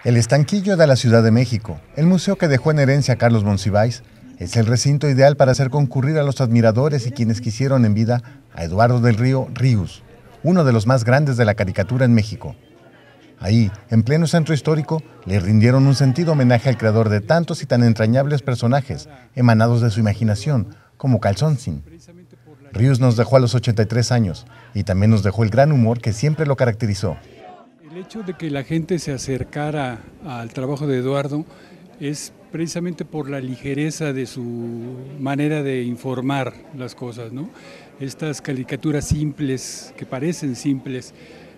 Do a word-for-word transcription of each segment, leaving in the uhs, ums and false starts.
El Estanquillo de la Ciudad de México, el museo que dejó en herencia a Carlos Monsiváis, es el recinto ideal para hacer concurrir a los admiradores y quienes quisieron en vida a Eduardo del Río Ríos, uno de los más grandes de la caricatura en México. Ahí, en pleno centro histórico, le rindieron un sentido homenaje al creador de tantos y tan entrañables personajes emanados de su imaginación, como Calzoncín. Ríos nos dejó a los ochenta y tres años y también nos dejó el gran humor que siempre lo caracterizó. El hecho de que la gente se acercara al trabajo de Eduardo es precisamente por la ligereza de su manera de informar las cosas, ¿no? Estas caricaturas simples, que parecen simples,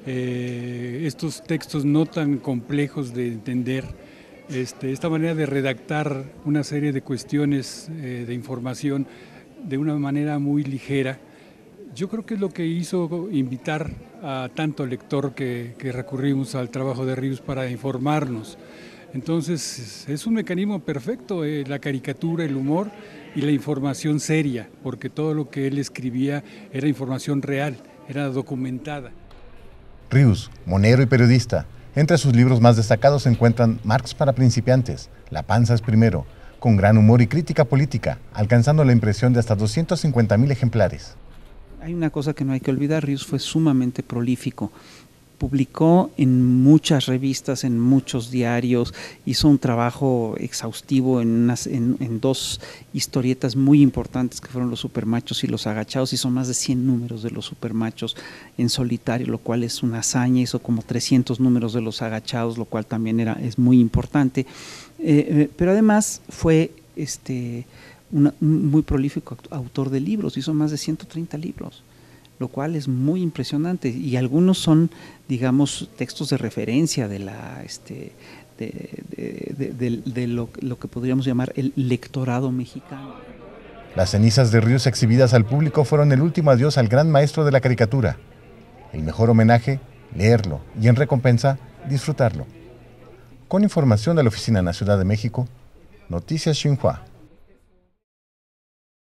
eh, estos textos no tan complejos de entender, este, esta manera de redactar una serie de cuestiones eh, de información de una manera muy ligera. Yo creo que es lo que hizo invitar a tanto lector que, que recurrimos al trabajo de Ríos para informarnos. Entonces es un mecanismo perfecto, eh, la caricatura, el humor y la información seria, porque todo lo que él escribía era información real, era documentada. Ríos, monero y periodista. Entre sus libros más destacados se encuentran Marx para principiantes, La panza es primero, con gran humor y crítica política, alcanzando la impresión de hasta doscientos cincuenta mil ejemplares. Hay una cosa que no hay que olvidar, Ríos fue sumamente prolífico. Publicó en muchas revistas, en muchos diarios, hizo un trabajo exhaustivo en, unas, en, en dos historietas muy importantes que fueron Los Supermachos y Los Agachados. Hizo más de cien números de Los Supermachos en solitario, lo cual es una hazaña. Hizo como trescientos números de Los Agachados, lo cual también era, es muy importante. Eh, eh, pero además fue este, una, un muy prolífico autor de libros, hizo más de ciento treinta libros, lo cual es muy impresionante, y algunos son, digamos, textos de referencia de la este de, de, de, de, de lo, lo que podríamos llamar el lectorado mexicano. Las cenizas de Ríos exhibidas al público fueron el último adiós al gran maestro de la caricatura. El mejor homenaje, leerlo, y en recompensa, disfrutarlo. Con información de la Oficina en la Ciudad de México, Noticias Xinhua.